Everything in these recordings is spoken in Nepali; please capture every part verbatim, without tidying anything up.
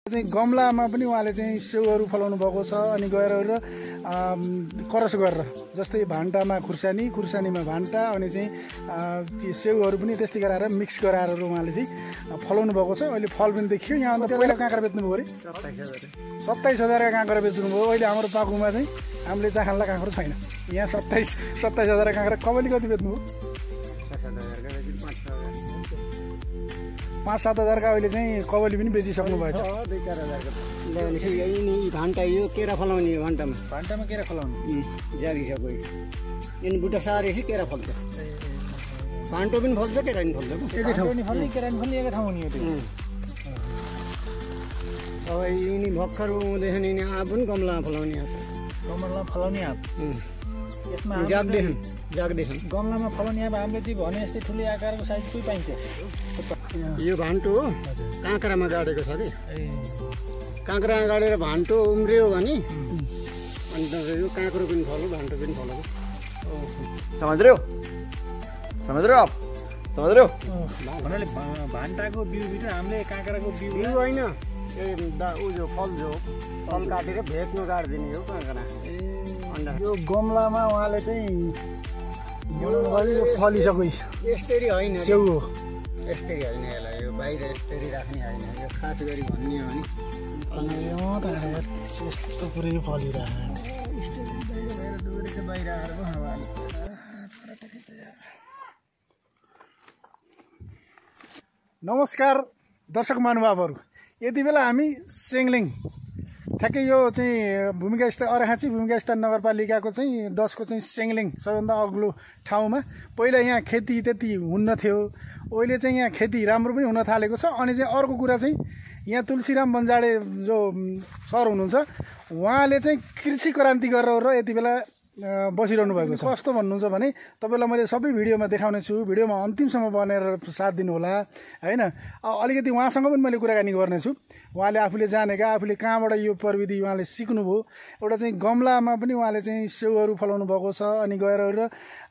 चाहिँ गमलामा पनि उहाँले चाहिँ सेउहरू फलाउनु भएको छ अनि गएर करस गरेर जस्तै भान्टामा खुर्सानी खुर्सानीमा भान्टा अनि चाहिँ सेउहरू पनि त्यस्तै गराएर मिक्स गराएर उहाँले चाहिँ फलाउनु भएको छ। अहिले फल पनि देखियो। यहाँ अन्त पहिला काँक्रा बेच्नुभयो अरे सत्ताइस हजारका काँक्रा बेच्नुभयो। अहिले हाम्रो पाकुमा चाहिँ हामीले चाखानला काँक्रो छैन। यहाँ सत्ताइस सत्ताइस हजारका काँक्रा कबली कति बेच्नुभयो? पाँच सात हजारका अहिले चाहिँ कबली पनि बेचिसक्नु भएको छ। दुई चार हजारको भान्टा यो केरा फलाउने भान्टामा भान्टामा केरा फलाउनु जागिसक्यो। यिनी बुट्टा सारेपछि केरा फल्छ। भान्टो पनि फल्छ केरा पनि फल्छ। एकै ठाउँ नि फल्ने केरा पनि फल्ने एकै ठाउँ नि। अब यिनी भर्खर हुँदैछ नि यिनी आँप पनि गमलामा फलाउने आँप गमलामा फलाउने आँप यसमा जाग्दैछन् जाग्दैछन् गमलामा फलाउने आँप हामीले चाहिँ भने जस्तै ठुलो आकारको साइजकै पाइन्छ। यो भान्टो हो काँक्रामा गाडेको छ कि काँक्रामा गाडेर भान्टो उम्रियो भने अन्त यो काँक्रो पनि फल्यो भान्टो पनि फल्यो। समझ रहे हो समझ रहे हो आप समझ रहे हो भन्नाले भान्टाको बिउभित्र हामीले काँक्राको बिउ बिउ होइन ऊ जो फल जो फल काटेर भेट्नु गाडिदिने हो काँक्रा। यो गमलामा उहाँले चाहिँ फलिसक्यो। यस्तरी होइन सेउ हो यस्तरी होइन यसलाई यो बाहिर यस्तरी राख्ने होइन यो खास गरी भन्ने हो भने यस्तो पुरै फलिरहेको बाहिर बाहिर दुरै चाहिँ बाहिर आएर पो हावा हाल्छ। नमस्कार दर्शक महानुभावहरू, यति बेला हामी सेङ्लिङ ठ्याक्कै यो चाहिँ भूमिका स्थित अरखाँची भूमिका स्थित नगरपालिकाको चाहिँ दसको चाहिँ सेङ्लिङ सबभन्दा अग्लो ठाउँमा। पहिला यहाँ खेती त्यति हुन्न थियो, अहिले चाहिँ यहाँ खेती राम्रो पनि हुन थालेको छ। अनि चाहिँ अर्को कुरा चाहिँ यहाँ तुलसीराम बन्जाडे जो सर हुनुहुन्छ उहाँले चाहिँ कृषि क्रान्ति गरेर यति बेला बसिरहनु भएको छ। कस्तो भन्नुहुन्छ भने तपाईँलाई मैले सबै भिडियोमा देखाउने छु, भिडियोमा अन्तिमसम्म बनेर साथ दिनु होला हैन। अलिकति उहाँसँग पनि मैले कुराकानी गर्नेछु। उहाँले आफूले जानेका आफूले कहाँबाट यो प्रविधि उहाँले सिक्नुभयो। एउटा चाहिँ गमलामा पनि उहाँले चाहिँ सेउहरू फलाउनु भएको छ अनि गएर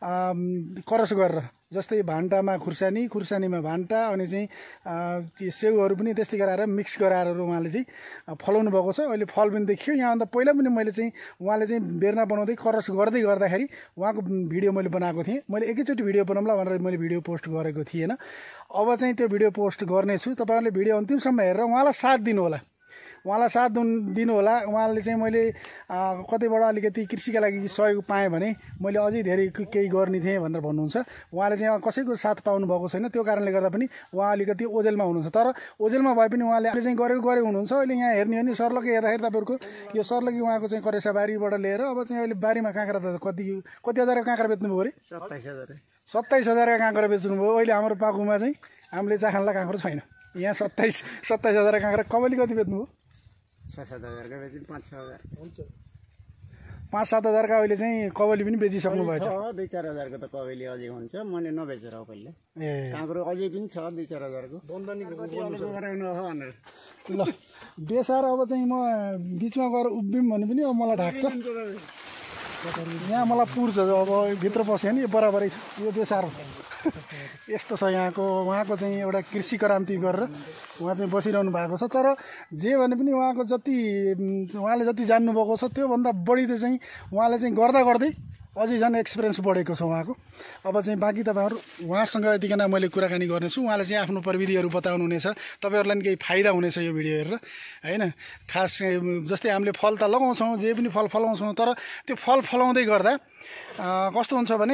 करस गरेर जस्तै भान्टामा खुर्सानी खुर्सानीमा भान्टा अनि चाहिँ सेउहरू पनि त्यस्तै गराएर मिक्स गराएर उहाँले चाहिँ फलाउनु भएको छ। अहिले फल पनि देखियो। यहाँ अन्त पहिला पनि मैले चाहिँ उहाँले चाहिँ बेर्ना बनाउँदै करस गर्दै गर्दाखेरि उहाँको भिडियो मैले बनाएको थिएँ। मैले एकैचोटि भिडियो बनाउँला भनेर मैले भिडियो पोस्ट गरेको थिएन। अब चाहिँ त्यो भिडियो पोस्ट गर्नेछु। तपाईँहरूले भिडियो अन्तिमसम्म हेरेर उहाँलाई साथ दिनु होला उहाँलाई साथ दिनु होला। उहाँले चाहिँ मैले कतैबाट अलिकति कृषिका लागि सहयोग पाएँ भने मैले अझै धेरै केही गर्ने थिएँ भनेर भन्नुहुन्छ। उहाँले चाहिँ कसैको साथ पाउनु भएको छैन, त्यो कारणले गर्दा पनि उहाँ अलिकति ओझेलमा हुनुहुन्छ। तर ओझेलमा भए पनि उहाँले चाहिँ गरेको गरेको हुनुहुन्छ। अहिले यहाँ हेर्ने हो भने सर्लकै हेर्दाखेरि तपाईँहरूको यो सर्लकी उहाँको चाहिँ करेसा बारीबाट लिएर अब चाहिँ अहिले बारीमा काँक्रा त कति कति हजारको काँक्रा बेच्नुभयो अरे? सत्ताइस हजार सत्ताइस हजारका काँक्रा बेच्नुभयो। अहिले हाम्रो पाकुमा चाहिँ हामीले चाखानला काँक्रो छैन। यहाँ सत्ताइस सत्ताइस हजारका काँक्रा कबली कति बेच्नुभयो? छ सात हजारका बेच्नु पाँच छ हजार हुन्छ पाँच सात हजारका अहिले चाहिँ कबली पनि बेचिसक्नु भएको छ। दुई चार हजारको त कबली अझै हुन्छ। मैले नबेचेर हो पहिला ए काँक्रो अझै पनि छ दुई चार हजारको भनेर ल बेसार। अब चाहिँ म बिचमा गएर उभिम भने पनि अब मलाई ढाक्छ। यहाँ मलाई पुर्छ अब भित्र पस्यो नि यो बराबरै छ यो बेसार यस्तो छ यहाँको। उहाँको चाहिँ एउटा कृषि क्रान्ति गरेर उहाँ चाहिँ बसिरहनु भएको छ। तर जे भने पनि उहाँको जति उहाँले जति जान्नुभएको छ त्योभन्दा बढी त चाहिँ उहाँले चाहिँ गर्दा गर्दै अझै झन् एक्सपिरियन्स बढेको छ उहाँको। अब चाहिँ बाँकी तपाईँहरू उहाँसँग यतिकन मैले कुराकानी गर्नेछु। उहाँले चाहिँ आफ्नो प्रविधिहरू बताउनु हुनेछ, तपाईँहरूलाई पनि केही फाइदा हुनेछ यो भिडियो हेरेर होइन। खास जस्तै हामीले फल त लगाउँछौँ, जे पनि फल फलाउँछौँ, तर त्यो फल फलाउँदै गर्दा कस्तो हुन्छ भने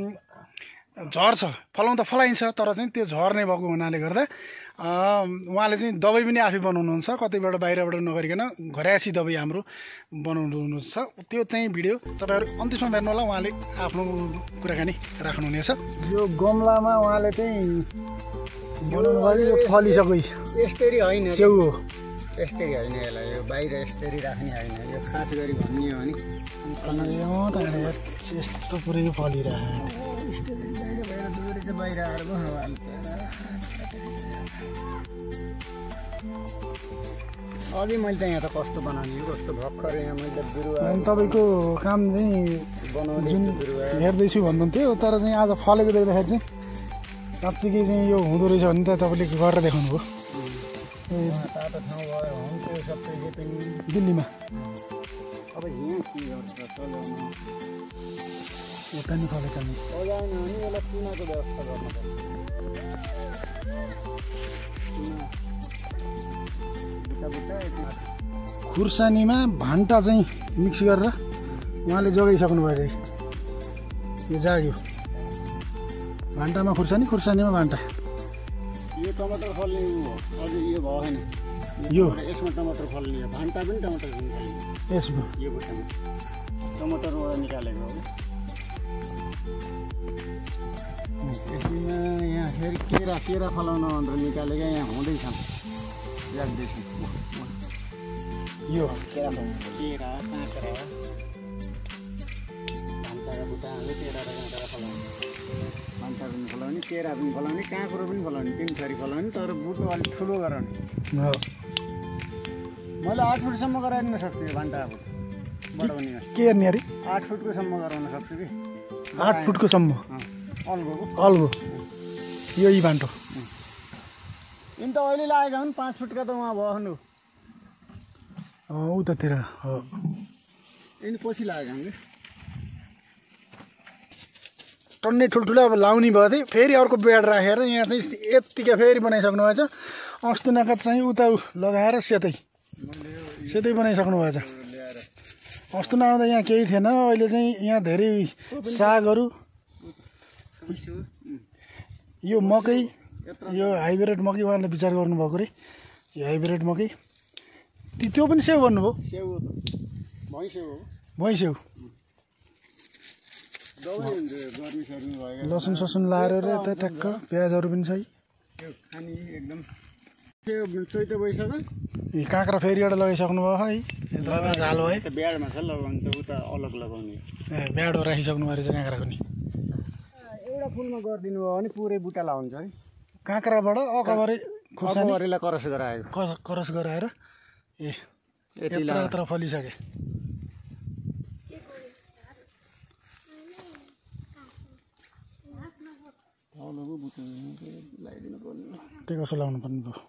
झर्छ। फलाउँदा फलाइन्छ तर चाहिँ त्यो झर्ने भएको हुनाले गर्दा उहाँले चाहिँ दबाई पनि आफै बनाउनुहुन्छ, कतैबाट बाहिरबाट नगरिकन घरायसी दबाई हाम्रो बनाउनुहुन्छ। त्यो चाहिँ भिडियो तपाईँहरू अन्तिमसम्म हेर्नु होला। उहाँले आफ्नो कुराकानी राख्नुहुनेछ। यो गमलामा उहाँले चाहिँ बनाउनु भयो। यो फलिसक्यो। यस्तरी होइन सेउ हो यस्तरी होइन यसलाई यो बाहिर यस्तरी राख्ने होइन यो खास गरी भन्ने हो भने यस्तो पुरै फलिरहेको बाहिर बाहिर दुरै चाहिँ बाहिर आएर पो हावा हाल्छ। अघि मैले त यहाँ त कस्तो बनाउने हो कस्तो भर्खर यहाँ मैले बिरुवा तपाईँको काम चाहिँ बनाउने बिरुवा हेर्दैछु भन्नुहुन्थ्यो। तर चाहिँ आज फलेको देख्दाखेरि चाहिँ साँच्चीकै चाहिँ यो हुँदो रहेछ भने त तपाईँले गरेर देखाउनु भयो। तातो ठाउँ भयो हुन्थ्यो सबै यो पनि दिल्लीमा अब यहाँ के गर्छ चलाउनु उता नि फले चल्ने चलाउनु भने यसलाई चुनाको व्यवस्था गर्नुपर्छ खुर्सानीमा भान्टा चाहिँ मिक्स गरेर उहाँले जोगाइसक्नु भयो चाहिँ यो जाग्यो भान्टामा खुर्सानी खुर्सानीमा भान्टा यो टमाटर फल्ने हो अझ यो भएन यो यसमा टमाटर फल्ने भान्टा पनि टमाटर फल्ने यसको यो बुट्टामा टमाटरबाट निकालेको हो यसमा यहाँ फेरि केरा केरा फलाउन भनेर निकालेको यहाँ हुँदैछ राख्दैछ यो केरा केरा काँक्रा भान्टाको बुट्टाहरू केरा र काँक्रा फलाउने भान्टा पनि फलाउने केरा पनि फलाउने काँक्रो पनि फलाउने तिन थरी फलाउने तर बुटो अलिक ठुलो गराउने मैले आठ फुटसम्म गराइदिन सक्छु यो भान्टा अब बढाउनेमा के गर्ने अरे आठ फुटको सम्म गराउन सक्छु कि आठ फुटको सम्म अल्गोको अल्गो यो यी भान्टो यिन त अहिले लागेका हुन् पाँच फुटका त उहाँ भयो उतातिर हो यिनी पछि लागेका हुन् कि टन्नै ठुल्ठुलो अब लाउने भयो थिएँ फेरि अर्को बेड राखेर यहाँ चाहिँ यत्तिका फेरि बनाइसक्नु भएछ अस्ति नाका चाहिँ उता लगाएर सेतै सेतै बनाइसक्नु भएछ अस्ति नआउँदा यहाँ केही थिएन अहिले चाहिँ यहाँ धेरै सागहरू यो मकै यो हाइब्रिड मकै उहाँले विचार गर्नुभएको रे यो हाइब्रिड मकै त्यो पनि सेउ गर्नुभयो सेउ भैँसेउ हो भैँसेउ लसुन ससुन लाएर यता ट्याक्क प्याजहरू पनि छ खाने एकदम सेउ चैते वैशाख ए काँक्रा फेरि एउटा लगाइसक्नु भयो है झाल भयो ब्याडमा छ लगाउनु त उता अलग लगाउने ए ब्याडो राखिसक्नु भयो रहेछ काँक्राको नि एउटा फुलमा गरिदिनु भयो भने पुरै बुट्टा लाउँछ है काँक्राबाट अकबरै खुर्सानीलाई करस गराएको करस गराएर ए यति यत्र फलिसके त्यो कसो लाउनु पर्ने भयो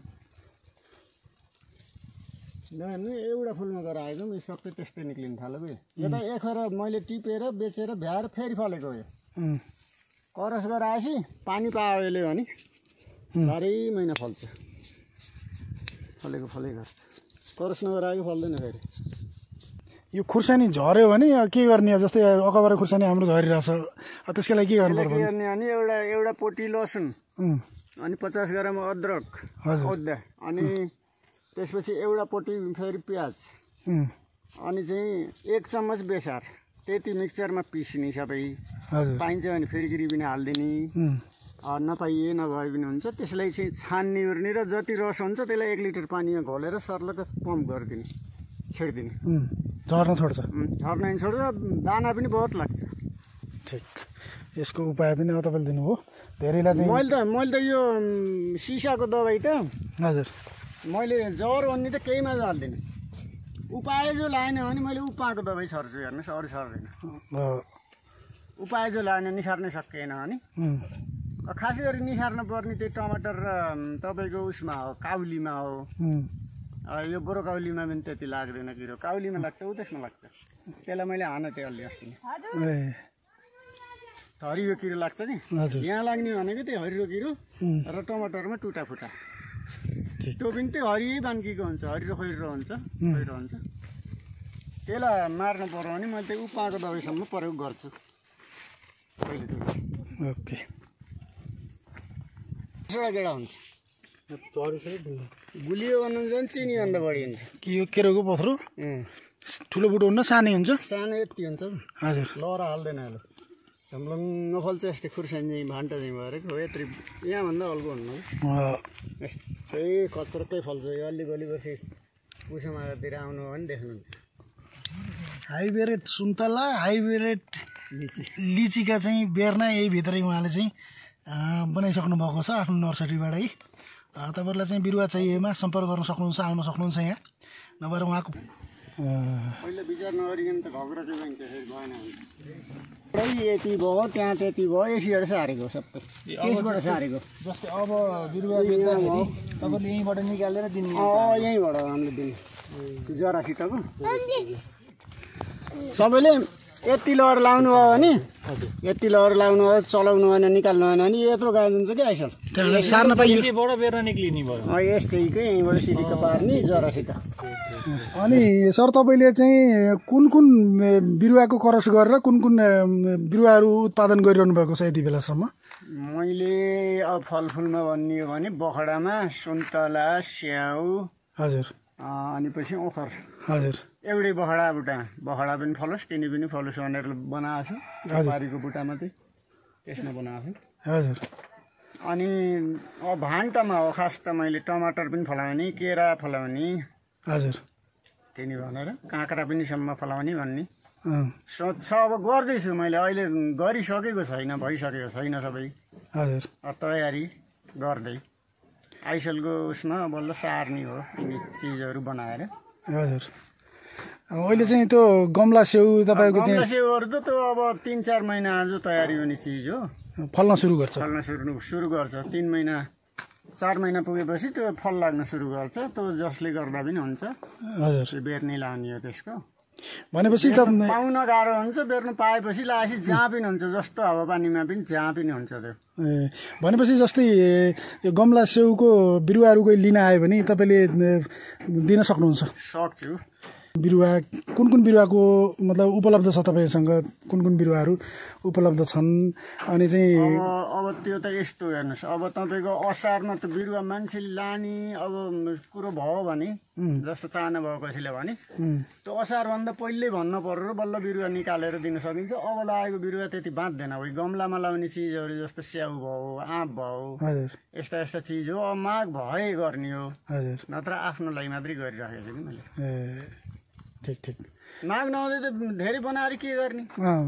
एउटा फुलमा गराएको यो सबै त्यस्तै निक्लिनु थाल्यो कि यो त एखेर मैले टिपेर बेचेर भ्याएर फेरि फलेको हो करस गराएपछि पानी पायो यसले भने बाह्रै महिना फल्छ फलेको फलै गर्छ करस नगराएको फल्दैन फेरि यो खुर्सानी झऱ्यो भने के गर्ने जस्तै अकबर खुर्सानी हाम्रो झरिरहेछ त्यसको लागि के गर्नु पर्छ के गर्ने भने एउटा एउटा पोटी लसुन अनि पचास ग्राम अदरक अदुवा अनि त्यसपछि एउटा पोटी फेरि प्याज अनि चाहिँ एक चम्मच बेसार त्यति मिक्सचरमा पिस्ने सबै पाइन्छ भने फिर्किरी पनि हालिदिने नपाइए नभए पनि हुन्छ त्यसलाई चाहिँ छान्ने उर्ने र जति रस हुन्छ त्यसलाई एक लिटर पानीमा घोलेर सर्लक पम्प गरिदिने छेडिदिने झर्न छोड्छ झर्न छोड्छ दाना पनि बहुत लाग्छ ठिक यसको उपाय पनि अब तपाईँले दिनुभयो धेरैलाई चाहिँ मैले त मैले त यो सिसाको दबाई त हजुर मैले ज्वरो भन्ने त केहीमा हाल्दिनँ उपाय जो लाएन भने मैले उपाको दबाई सर्छु हेर्नुहोस् अरू सर्दैन उपाय जो लाएन निखार्नै सकिएन भने खास गरी निखार्नु पर्ने त्यही टमाटर र तपाईँको उसमा हो काउलीमा हो यो बोरो काउलीमा पनि त्यति लाग्दैन किरो काउलीमा लाग्छ उ त्यसमा लाग्छ त्यसलाई मैले हान त्यो अलि अस्ति हरियो किरो लाग्छ नि यहाँ लाग्ने भनेको त्यही हरियो किरो र टमाटरमा टुटा फुटा त्यो पनि त्यो हरियै बान्कीको हुन्छ हरियो खैरो हुन्छ खैरो हुन्छ त्यसलाई मार्नु पर्यो भने मैले त्यो उपाको दबाईसम्म प्रयोग गर्छु कहिले ओके एउटा गेडा हुन्छ गुलियो भन्नुहुन्छ भने चिनीभन्दा बढी हुन्छ कि यो केराको पत्रो ठुलो बुटो हुन्न सानै हुन्छ सानो यति हुन्छ हजुर लहरा हाल्दैन अहिले झम्लङ नफल्छ यस्तै खुर्सानी चाहिँ भान्टा चाहिँ भएर हो यत्रो यहाँभन्दा अल्गो हुनु यस्तै कत्रोकै फल्छ यो अलिक अलिपछि पुसमातिर आउनु हो भने देख्नुहुन्छ हाइब्रिड सुन्तला हाइब्रिड लिचीका चाहिँ बेर्ना यही भित्रै उहाँले चाहिँ बनाइसक्नु भएको छ आफ्नो नर्सरीबाट है तपाईँहरूलाई चाहिँ बिरुवा चाहिएमा सम्पर्क गर्न सक्नुहुन्छ आउन सक्नुहुन्छ यहाँ नभएर उहाँको पहिला विचार नगरिकन त घग्रो चाहिँ त्यसरी भएन यति भयो त्यहाँ त्यति भयो यसैबाट सारेको सबै त्यसबाट सारेको जस्तै अब बिरुवा बेच्दाखेरि तपाईँले यहीँबाट निकालेर दिने यहीँबाट हामीले दिने जरासितको तपाईँले यति लहर लाउनु भयो भने यति लहर लाउनु भयो चलाउनु भएन निकाल्नु भएन भने यत्रो गाडी हुन्छ कि आइसल सार्न पाइयो बेर निक्लिने भयो यस्तैकै यहीँबाट चिरिक्क पार्ने जरासित अनि सर तपाईँले चाहिँ कुन कुन बिरुवाको क्रस गरेर कुन कुन बिरुवाहरू उत्पादन गरिरहनु भएको छ यति बेलासम्म मैले अब फलफुलमा भन्ने हो भने बखडामा सुन्तला स्याउ हजुर अनि पछि ओखर हजुर एउटै बखडा बुट्टा बखडा पनि फलोस् तिनी पनि फलोस् भनेर बनाएको छु बारीको बुट्टामा चाहिँ त्यसमा बनाएको छु हजुर अनि अब भान्टामा हो खास त मैले टमाटर पनि फलाउने केरा फलाउने हजुर तिनी भनेर काँक्रा पनि सम्म फलाउने भन्ने सोच छ अब गर्दैछु मैले अहिले गरिसकेको छैन भइसकेको छैन सबै हजुर तयारी गर्दै आइसलको उसमा बल्ल सार्ने हो यिनी चिजहरू बनाएर हजुर अहिले चाहिँ त्यो गमला स्याउ तपाईँको गमला स्याउहरू त त्यो अब तिन चार महिना जो तयारी हुने चिज हो फल्न सुरु गर्छ फल्न सुरु सुरु गर्छ तिन महिना चार महिना पुगेपछि त्यो फल लाग्न सुरु गर्छ त्यो जसले गर्दा पनि हुन्छ हजुर बेर्ने लाउने हो त्यसको भनेपछि त पाउन गाह्रो हुन्छ बेर्नु पाएपछि लाएपछि जहाँ पनि हुन्छ जस्तो हावापानीमा पनि जहाँ पनि हुन्छ त्यो भनेपछि जस्तै यो गमला स्याउको बिरुवाहरू कोही लिन आयो भने तपाईँले दिन सक्नुहुन्छ सक्छु बिरुवा कुन कुन बिरुवाको मतलब उपलब्ध छ तपाईँसँग कुन कुन बिरुवाहरू उपलब्ध छन् अनि चाहिँ अब अब त्यो त यस्तो हेर्नुहोस् अब तपाईँको असारमा त बिरुवा मान्छेले लाने अब कुरो भयो भने जस्तो चाहना भयो कसैले भने त्यो असारभन्दा पहिल्यै भन्नु पर्यो र बल्ल बिरुवा निकालेर दिन सकिन्छ अब लागेको बिरुवा त्यति बाँच्दैन हो गमलामा लाउने चिजहरू जस्तो स्याउ भयो आँप भयो यस्ता यस्ता चिज हो अब माग भए गर्ने हो नत्र आफ्नो लागि मात्रै गरिराखेको छु कि मैले ठिक ठिक माग नहुँदै त धेरै बनाएर के गर्ने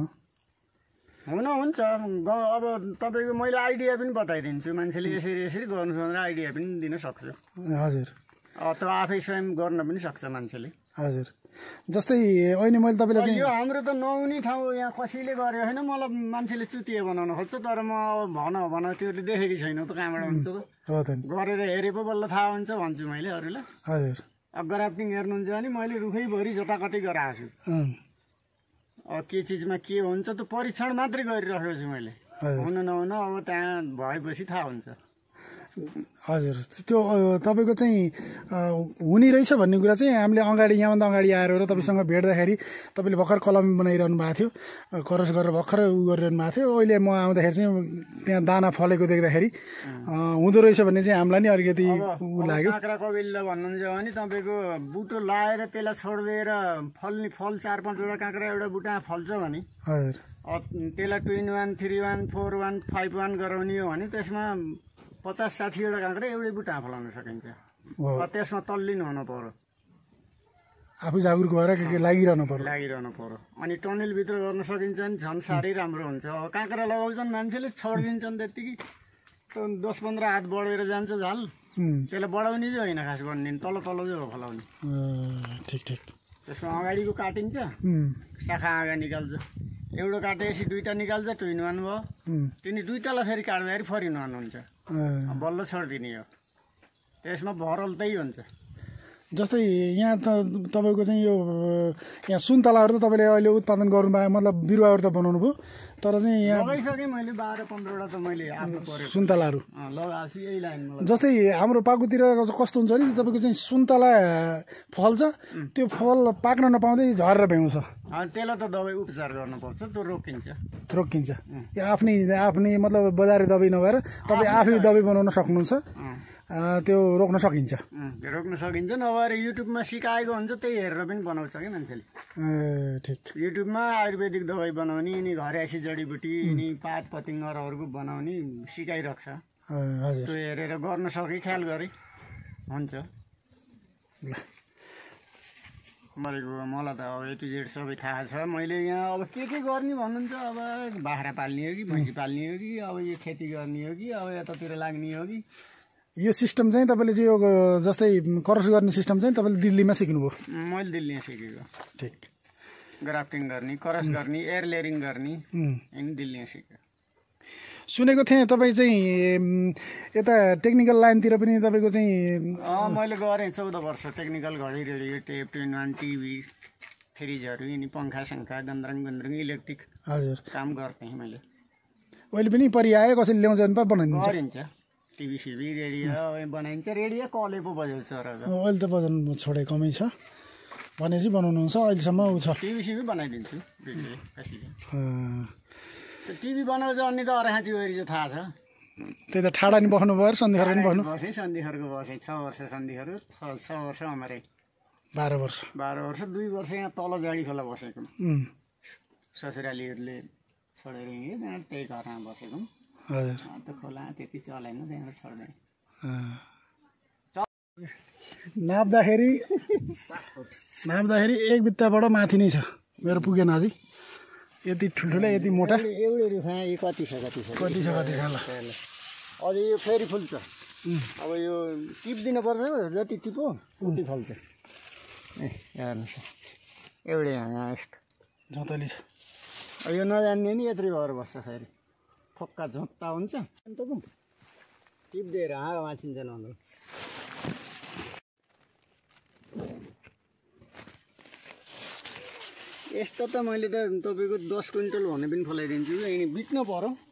हुन हुन्छ अब तपाईँको मैले आइडिया पनि बताइदिन्छु मान्छेले यसरी यसरी गर्नु भनेर आइडिया पनि दिन सक्छु हजुर अथवा आफै स्वयं गर्न पनि सक्छ मान्छेले हजुर जस्तै अहिले मैले तपाईँलाई यो हाम्रो त नहुने ठाउँ यहाँ कसैले गरेको होइन मलाई मान्छेले चुतिए बनाउन खोज्छ तर म अब भन भन त्योले देखेको छैन त कहाँबाट हुन्छ त गरेर हेरे पो बल्ल थाहा हुन्छ भन्छु मैले अरूलाई हजुर अब ग्राफ्टिङ हेर्नुहुन्छ भने मैले रुखैभरि जताकतै गराएको छु अब के चिजमा के हुन्छ त परीक्षण मात्रै गरिरहेको छु मैले हुन नहुन अब त्यहाँ भएपछि थाहा हुन्छ हजुर त्यो तपाईँको चाहिँ हुने रहेछ भन्ने कुरा चाहिँ हामीले अगाडि यहाँभन्दा अगाडि आएर र तपाईँसँग भेट्दाखेरि तपाईँले भर्खर कलम बनाइरहनु भएको थियो करस गरेर भर्खर उ गरिरहनु भएको थियो अहिले म आउँदाखेरि चाहिँ त्यहाँ दाना फलेको देख्दाखेरि हुँदो रहेछ भन्ने चाहिँ हामीलाई नि अलिकति उ लाग्यो काँक्रा कबेलीलाई भन्नुहुन्छ भने तपाईँको बुटो लाएर त्यसलाई छोडिदिएर फल्ने फल चार पाँचवटा काँक्रा एउटा बुटामा फल्छ भने हजुर त्यसलाई twin one three one four one five one गराउने हो भने त्यसमा पचास साठीवटा काँक्रा एउटै बुट्टामा फलाउन सकिन्छ त्यसमा तल्लिनु हुनु पर्यो आफू जागरुक भएर के के लागिरहनु पर्यो लागिरहनु पर्यो अनि टनेलभित्र गर्न सकिन्छ भने झन् साह्रै राम्रो हुन्छ अब काँक्रा लगाउँछन् मान्छेले छोडिदिन्छन् त्यत्तिकै दस पन्ध्र हात बढेर जान्छ झाल त्यसलाई बढाउने चाहिँ होइन खास गर्ने तल तल चाहिँ हो फलाउने ठिक ठिक त्यसमा अगाडिको काटिन्छ शाखा आगा निकाल्छ एउटा काटेपछि दुईवटा निकाल्छ ट्विन वान भयो तिनी दुईवटालाई फेरि काट्दाखेरि फरिन हुन्छ बल्ल छोडिदिने हो त्यसमा भरल त्यही हुन्छ जस्तै यहाँ त तपाईँको चाहिँ यो यहाँ सुन्तलाहरू त तपाईँले अहिले उत्पादन गर्नुभयो मतलब बिरुवाहरू त बनाउनु भयो तर चाहिँ यहाँ लगाइसकेँ मैले बाह्र पन्ध्रवटा त मैले आफ्नो पऱ्यो सुन्तलाहरू लगाएको छु यही लाइनमा जस्तै हाम्रो पाकुतिर कस्तो हुन्छ भने तपाईँको चाहिँ सुन्तला फल्छ त्यो फल पाक्न नपाउँदै झरेर भ्याउँछ त्यसलाई त दबाई उपचार गर्नुपर्छ त्यो रोकिन्छ रोकिन्छ यो आफ्नै आफ्नै मतलब बजारे दबाई नभएर तपाईँ आफै दबाई बनाउन सक्नुहुन्छ त्यो रोक्न सकिन्छ रोक्न सकिन्छ नभएर युट्युबमा सिकाएको हुन्छ त्यही हेरेर पनि बनाउँछ कि मान्छेले ठिक युट्युबमा आयुर्वेदिक दबाई बनाउने यिनी घरेसी जडीबुटी यिनी पात पतिङ्गरहरूको बनाउने सिकाइरहेको छ त्यो हेरेर गर्न सके ख्याल गरे हुन्छ भनेको मलाई त अब ए टु जेड सबै थाहा छ मैले यहाँ अब के के गर्ने भन्नुहुन्छ अब बाख्रा पाल्ने हो कि भैँसी पाल्ने हो कि अब यो खेती गर्ने हो कि अब यतातिर लाग्ने हो कि यो सिस्टम चाहिँ तपाईँले चाहिँ यो जस्तै क्रस गर्ने सिस्टम चाहिँ तपाईँले दिल्लीमा सिक्नुभयो? मैले दिल्लीमा सिकेको। ठिक। ग्राफ्टिङ गर्ने, क्रस गर्ने, एयर लेयरिङ गर्ने अनि दिल्लीमा सिकेको। सुनेको थिएँ तपाईँ चाहिँ यता टेक्निकल लाइनतिर पनि तपाईँको चाहिँ मैले गरेँ चौध वर्ष टेक्निकल घडी radio tape ten one TV फ्रिजहरू यिनी पङ्खा सङ्खा गन्द्रङ गन्द्रङ इलेक्ट्रिक हजुर काम गर्थेँ मैले। अहिले पनि परिआयो कसैले ल्याउँछ भने पर बनाइदिन्छ? गरिन्छ टिभी सिभी रेडियो बनाइन्छ। रेडियो कले पो बजाउँछ र अहिले त बजाउनु छोडे कमै छ भनेपछि बनाउनुहुन्छ अहिलेसम्म उ छ। टिभी सिभी बनाइदिन्छु रेडियो कसैले। त्यो टिभी बनाउँछ अनि त अरेखाँची गरी चाहिँ थाहा छ। त्यही त ठाडा नि बस्नु भयो सन्धिखर पनि बस्नु? बसेँ सन्धिखरको बसेँ छ वर्ष सन्धिखर छ वर्ष अमरै बाह्र वर्ष बाह्र वर्ष दुई वर्ष यहाँ तल जाडी खोला बसेको ससुरालीहरूले छोडेर हिँडेँ त्यहाँ त्यही घरमा बसेको। हजुर त्यो खोला त्यति चलेन त्यहाँबाट छोड्दै नाप्दाखेरि नाप्दाखेरि एक बित्ताबाट माथि नै छ मेरो पुगेन अझै यति ठुल्ठुलै यति मोटा एउटै रुखा यो कति छ कति छ कति छ कति छ ल अझै यो फेरि फुल्छ। अब यो टिप्दिनु पर्छ जति टिपो उति फल्छ। ए हेर्नुहोस् एउटै हाँगा यस्तो झोतली छ। यो नजान्ने नि यत्रो भएर बस्छ फेरि फोक्का झोत्ता हुन्छ अन्त पो टिप्दिएर हाँगा माछिन्छ नहुँदो। यस्तो त मैले त तपाईँको दस क्विन्टल भने पनि फलाइदिन्छु यिनी बिक्न पर्यो।